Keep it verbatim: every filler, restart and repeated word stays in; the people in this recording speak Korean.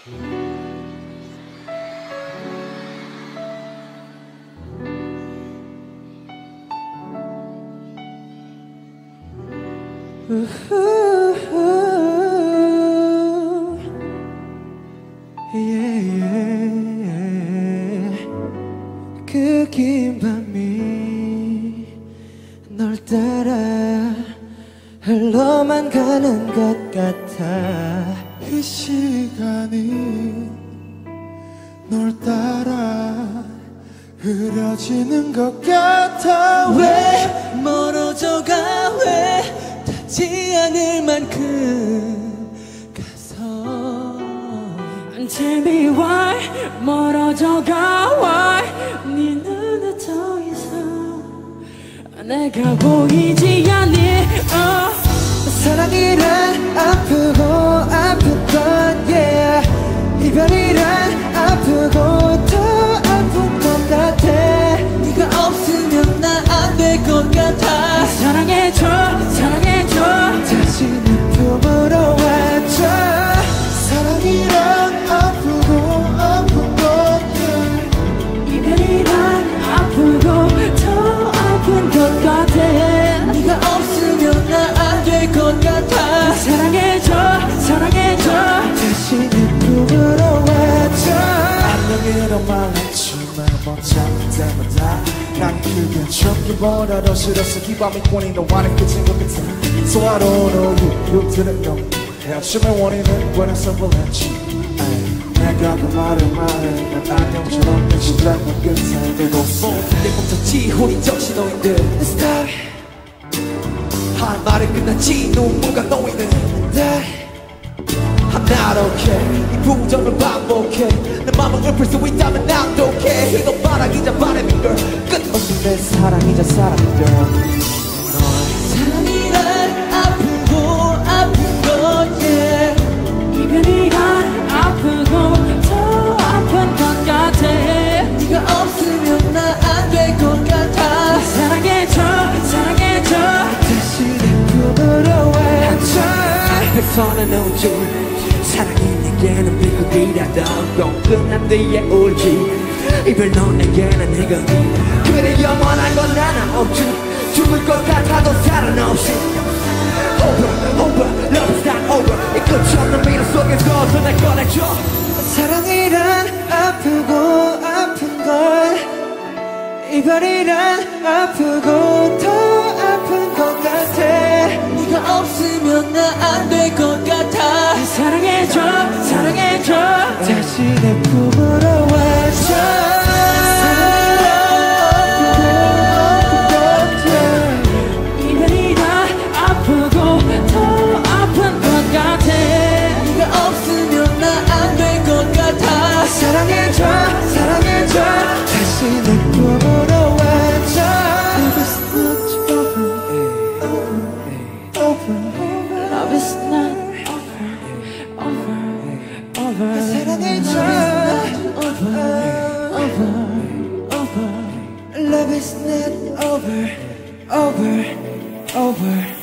우후후 yeah, yeah. 그 긴 밤이 널 따라 흘러만 가는 것 같아. 이 시간이 널 따라 흐려지는 것 같아. 왜 멀어져가 왜 닿지 않을 만큼 가서 Tell me why 멀어져가 why 네 눈에 더 이상 내가 보이지 않니 oh. 사랑이란 아프고 아픈 것 yeah. 이별이란 아프고 더 아픈 것 같아. 네가 없으면 나 안 될 것 같아. 사랑해줘 사랑해줘 다시 내 품으로 와줘. 사랑이란 아프고 아픈 것 yeah. 이별이란 아프고 더 아픈 것 같아. 네가 없으면 나 안 될 것 같아. 사랑해줘 사랑해줘 다시 내 품으로 와줘. 안녕이라 말했지만 못 참을 때마다 난 그게 참기보다도 싫었어. 이 밤이 꾼이 너와는 끝인 것 같아. So I don't know you, you didn't know. 헤어짐의 원인은 원해서 불렀지. 내가 그 말을 말해 난 안녕처럼 내 심장은 끝에 대고 근데 멈췄지 우리 정신노인들 Stop 할 말은 끝났지 눈물과 노이는 I'm not okay 이 부정을 반복해 내 맘을 읊을 수 있다면 난 okay 이건 바람이자 바람인 걸 끝없는 내 사랑이자 사랑인 걸 사랑이란 아프고 아픈 것 yeah. 이별이란 아프고 더 아픈 것 같아. 네가 없으면 나 안 될 것 같아. 사랑해줘 사랑해줘 다시 내 품으로 와줘. 앞에서는 우주 사랑이 내게는 비극이라던 건 끝난 뒤에 울지. 이별 넌 내게는 해금이 그래 영원한 건 하나 없지. 죽을 것 같아도 살아남지. Over, over, love is not over. 이 끝이 없는 미로 속에서 더 날 꺼내줘. 사랑이란 아프고 아픈 걸 이별이란 아프고 더 아픈 것 같아. 네가 없으면 나 안 될 것 같아. 사랑해줘 사랑해줘 다시 내 품으로 와줘. 사랑해줘 사랑해줘 다시 내 품으로 와줘. Love is not over over over. 사랑해줘 over over over. Love is not over over over.